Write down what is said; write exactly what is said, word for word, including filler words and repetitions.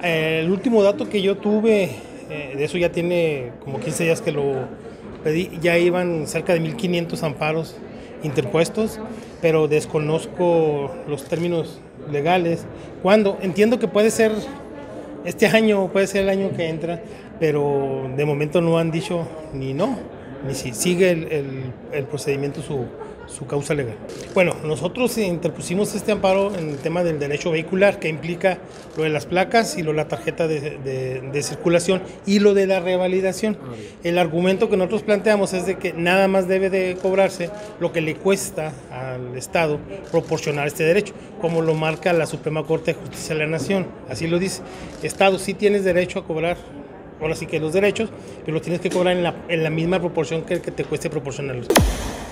Eh, el último dato que yo tuve, eh, de eso ya tiene como quince días que lo pedí, ya iban cerca de mil quinientos amparos interpuestos, pero desconozco los términos legales. ¿Cuándo? Entiendo que puede ser este año, puede ser el año que entra, pero de momento no han dicho ni no, ni si sigue el, el, el procedimiento su, su causa legal. Bueno, nosotros interpusimos este amparo en el tema del derecho vehicular, que implica lo de las placas y lo de la tarjeta de, de, de circulación y lo de la revalidación. El argumento que nosotros planteamos es de que nada más debe de cobrarse lo que le cuesta al Estado proporcionar este derecho, como lo marca la Suprema Corte de Justicia de la Nación. Así lo dice: Estado, sí tienes derecho a cobrar, ahora sí que los derechos, pero los tienes que cobrar en la, en la misma proporción que, que te cueste proporcionarlos.